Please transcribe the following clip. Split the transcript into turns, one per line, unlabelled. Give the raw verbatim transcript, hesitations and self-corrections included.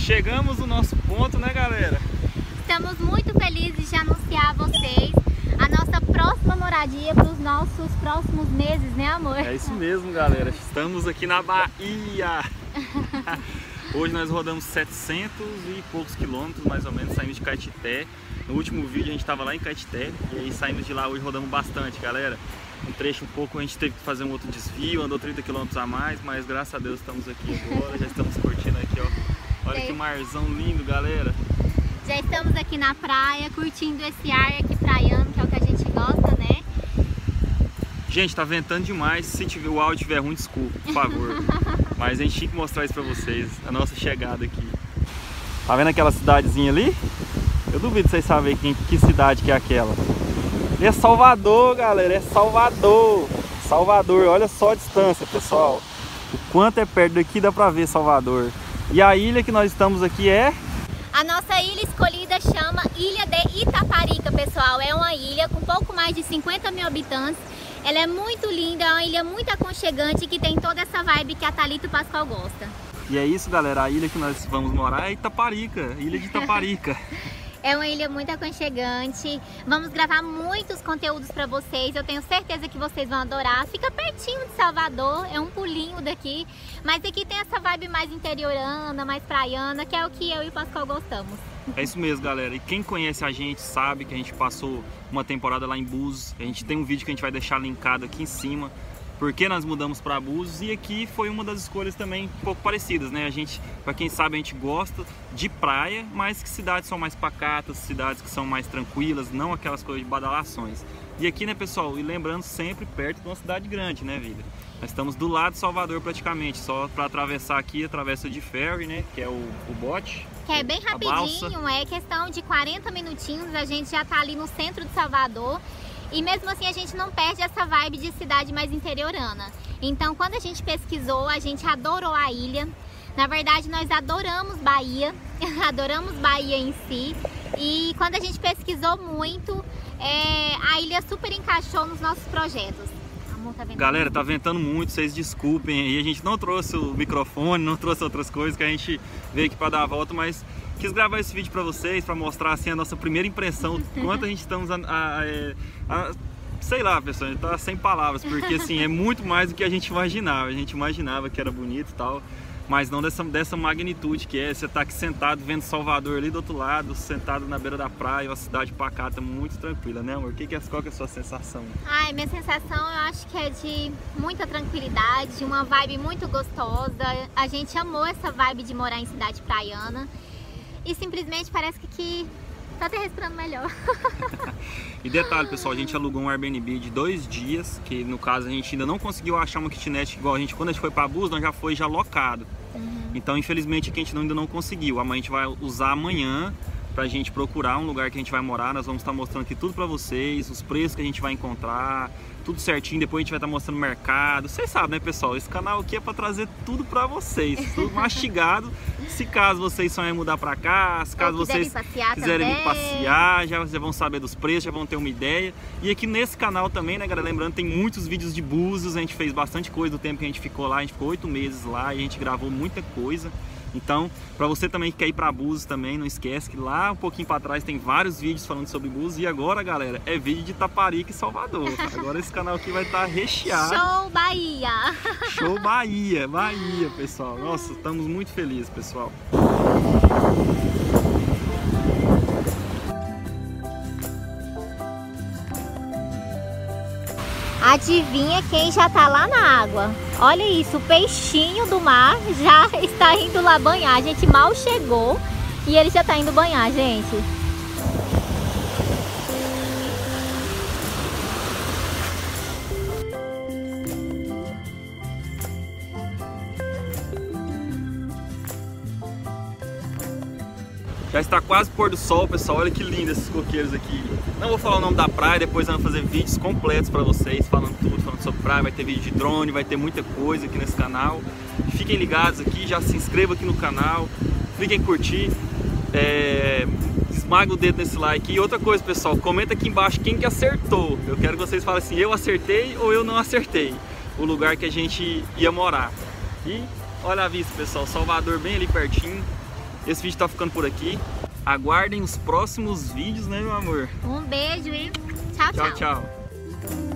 chegamos no nosso ponto, né, galera?
Estamos muito felizes de anunciar a vocês a nossa próxima moradia para os nossos próximos meses, né, amor?
É isso mesmo, galera. Estamos aqui na Bahia. Hoje nós rodamos setecentos e poucos quilômetros, mais ou menos, saímos de Caetité. No último vídeo a gente estava lá em Caetité e aí saímos de lá hoje, rodamos bastante, galera. Um trecho um pouco a gente teve que fazer um outro desvio, andou trinta quilômetros a mais, mas graças a Deus estamos aqui agora, já estamos curtindo aqui, ó. Olha que marzão lindo, galera.
Já estamos aqui na praia, curtindo esse ar aqui praiano, que é o que a gente gosta, né?
Gente, tá ventando demais, se tiver, o áudio estiver ruim, desculpa, por favor. Mas a gente tinha que mostrar isso pra vocês, a nossa chegada aqui. Tá vendo aquela cidadezinha ali? Eu duvido vocês saberem que, que cidade que é aquela. É Salvador, galera, é Salvador. Salvador, olha só a distância, pessoal. O quanto é perto daqui, dá pra ver Salvador. E a ilha que nós estamos aqui é...
A nossa ilha escolhida chama Ilha de Itaparica, pessoal. É uma ilha com pouco mais de cinquenta mil habitantes. Ela é muito linda, é uma ilha muito aconchegante que tem toda essa vibe que a Thalita e o Pascoal gosta.
E é isso, galera, a ilha que nós vamos morar é Itaparica, Ilha de Itaparica.
É uma ilha muito aconchegante, vamos gravar muitos conteúdos para vocês, eu tenho certeza que vocês vão adorar. Fica pertinho de Salvador, é um pulinho daqui, mas aqui tem essa vibe mais interiorana, mais praiana, que é o que eu e o Pascoal gostamos.
É isso mesmo, galera, e quem conhece a gente sabe que a gente passou uma temporada lá em Búzios. A gente tem um vídeo que a gente vai deixar linkado aqui em cima, porque nós mudamos para Búzios, e aqui foi uma das escolhas também um pouco parecidas, né? A gente, para quem sabe, a gente gosta de praia, mas que cidades são mais pacatas, cidades que são mais tranquilas, não aquelas coisas de badalações. E aqui, né, pessoal, e lembrando, sempre perto de uma cidade grande, né, vida? Nós estamos do lado de Salvador praticamente, só para atravessar aqui, atravessa de ferry, né, que é o, o bote.
Que é bem rapidinho, é questão de quarenta minutinhos, a gente já tá ali no centro de Salvador. E mesmo assim a gente não perde essa vibe de cidade mais interiorana. Então quando a gente pesquisou, a gente adorou a ilha. Na verdade nós adoramos Bahia, adoramos Bahia em si. E quando a gente pesquisou muito, é, a ilha super encaixou nos nossos projetos. Amor, tá ventando
Galera,
muito.
tá ventando muito, vocês desculpem aí. A gente não trouxe o microfone, não trouxe outras coisas que a gente veio aqui pra dar a volta, mas... quis gravar esse vídeo para vocês, para mostrar assim a nossa primeira impressão, quanto a gente estamos a, a, a, a sei lá, pessoal, a gente tá sem palavras, porque assim, é muito mais do que a gente imaginava. A gente imaginava que era bonito e tal, mas não dessa, dessa magnitude que é. Você tá aqui sentado vendo Salvador ali do outro lado, sentado na beira da praia, uma cidade pacata, muito tranquila, né, amor? Que que é, qual que é a sua sensação?
Ai, minha sensação eu acho que é de muita tranquilidade, uma vibe muito gostosa. A gente amou essa vibe de morar em cidade praiana. E simplesmente parece que, que tá até respirando melhor.
E detalhe, pessoal, a gente alugou um Airbnb de dois dias, que no caso a gente ainda não conseguiu achar uma kitnet igual a gente, quando a gente foi pra Búzios, nós já foi já locado. Uhum. Então, infelizmente, aqui a gente ainda não conseguiu. Amanhã a gente vai usar amanhã pra gente procurar um lugar que a gente vai morar. Nós vamos estar mostrando aqui tudo pra vocês, os preços que a gente vai encontrar, tudo certinho. Depois a gente vai estar mostrando o mercado. Vocês sabem, né, pessoal? Esse canal aqui é pra trazer tudo pra vocês, tudo mastigado. Se caso vocês sonharem mudar pra cá, se caso vocês quiserem vir passear, já, já vão saber dos preços, já vão ter uma ideia. E aqui nesse canal também, né, galera, lembrando, tem muitos vídeos de Búzios. A gente fez bastante coisa do tempo que a gente ficou lá. A gente ficou oito meses lá e a gente gravou muita coisa. Então, para você também que quer ir para Búzios também, não esquece que lá um pouquinho para trás tem vários vídeos falando sobre Búzios. E agora, galera, é vídeo de Itaparica e Salvador. Agora esse canal aqui vai estar recheado.
Show Bahia!
Show Bahia, Bahia, pessoal. Nossa, estamos muito felizes, pessoal.
Adivinha quem já tá lá na água? Olha isso, o peixinho do mar já está indo lá banhar. A gente mal chegou e ele já tá indo banhar, gente.
Já está quase pôr do sol, pessoal. Olha que lindo esses coqueiros aqui. Não vou falar o nome da praia, depois eu vou fazer vídeos completos para vocês, falando tudo, falando sobre praia. Vai ter vídeo de drone, vai ter muita coisa aqui nesse canal. Fiquem ligados aqui, já se inscreva aqui no canal, cliquem em curtir, é... esmaga o dedo nesse like. E outra coisa, pessoal, comenta aqui embaixo quem que acertou. Eu quero que vocês falem assim, eu acertei ou eu não acertei o lugar que a gente ia morar. E olha a vista, pessoal, Salvador bem ali pertinho. Esse vídeo tá ficando por aqui. Aguardem os próximos vídeos, né, meu amor?
Um beijo e tchau, tchau.
Tchau, tchau.